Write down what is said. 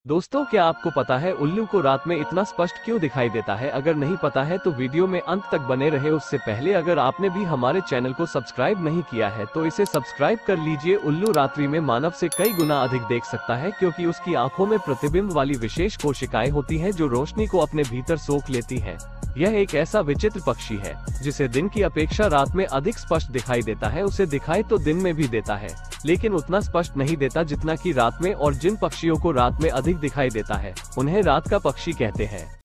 दोस्तों, क्या आपको पता है उल्लू को रात में इतना स्पष्ट क्यों दिखाई देता है? अगर नहीं पता है तो वीडियो में अंत तक बने रहे। उससे पहले अगर आपने भी हमारे चैनल को सब्सक्राइब नहीं किया है तो इसे सब्सक्राइब कर लीजिए। उल्लू रात्रि में मानव से कई गुना अधिक देख सकता है, क्योंकि उसकी आंखों में प्रतिबिंब वाली विशेष कोशिकाएं होती हैं जो रोशनी को अपने भीतर सोख लेती हैं। यह एक ऐसा विचित्र पक्षी है जिसे दिन की अपेक्षा रात में अधिक स्पष्ट दिखाई देता है। उसे दिखाई तो दिन में भी देता है, लेकिन उतना स्पष्ट नहीं देता जितना कि रात में। और जिन पक्षियों को रात में अधिक दिखाई देता है उन्हें रात का पक्षी कहते हैं।